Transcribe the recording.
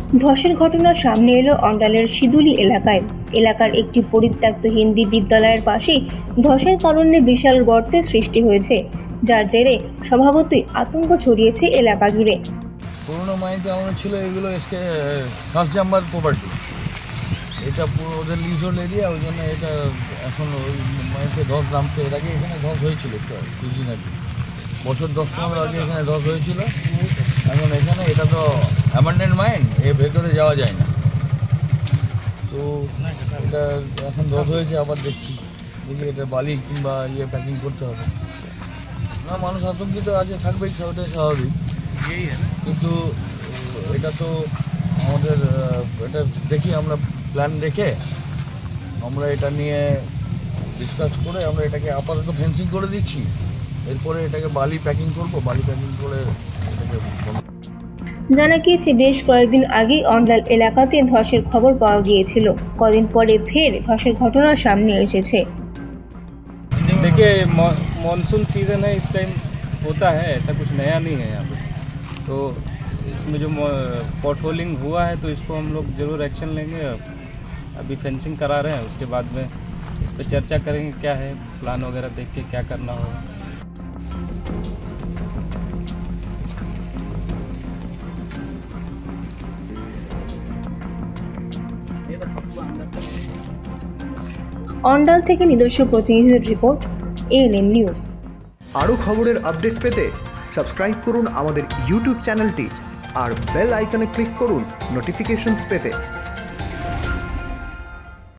ধসের ঘটনা সামনে এলো অন্ডালের সিদুলি এলাকায়। এলাকার একটি পরিত্যক্ত হিন্দি বিদ্যালয়ের পাশেই ধসের কারণে বিশাল গর্তের সৃষ্টি হয়েছে, যার জেরে স্বভাবতই আতঙ্ক ছড়িয়েছে এলাকা জুড়ে। পুরোনো মাইতে আমার ছিল এগুলো ফার্স্ট জাম্বার প্রপার্টি, এটা পুরো ওদের লিজোল এরিয়া, ওই জন্য এটা এখন ওই মাইতে ধস নামছে। এর আগে এখানে ধস হয়েছিল কিছুদিন আগে, বছর 10-15 আগে এখানে ধস হয়েছিল। এখন এখানে এটা তো অ্যাবান্ডেন্ড মাইন, এর ভেতরে যাওয়া যায় না, তো এটা এখন ধস হয়েছে। আবার দেখি এটা বালি কিংবা প্যাকিং করতে হবে না। মানুষ আতঙ্কিত আছে, থাকবেই, ওটাই স্বাভাবিক। কিন্তু এটা তো আমাদের এটা দেখি আমরা প্ল্যান দেখে আমরা এটা নিয়ে ডিসকাস করে আমরা এটাকে আপাতত ফেন্সিং করে দিচ্ছি। এরপরে এটাকে বালি প্যাকিং করবো, বালি প্যাকিং করে এটাকে। জানা গিয়েছে বেশ কয়েকদিন আগেই অন্ডাল এলাকাতে ধসের খবর পাওয়া গিয়েছিল। কদিন পরে ফের ধসের ঘটনা সামনে এসেছে। देखिए मॉनसून सीज़न है, इस टाइम होता है, ऐसा कुछ नया नहीं है यहाँ पे। तो इसमें जो पॉट होलिंग हुआ है तो इसको हम लोग ज़रूर एक्शन लेंगे। अभी फेंसिंग करा रहे हैं, उसके बाद में इस पर चर्चा करेंगे क्या है प्लान वगैरह, देख के क्या करना होगा। অন্ডাল থেকে নিজস্ব প্রতিনিধির রিপোর্ট, এএনএম নিউজ। আরও খবরের আপডেট পেতে সাবস্ক্রাইব করুন আমাদের ইউটিউব চ্যানেলটি আর বেল আইকনে ক্লিক করুন নোটিফিকেশনস পেতে।